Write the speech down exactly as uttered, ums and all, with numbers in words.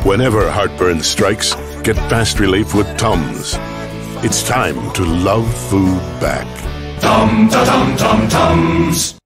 Whenever heartburn strikes, get fast relief with Tums. It's time to love food back. Tum ta tum tum Tums.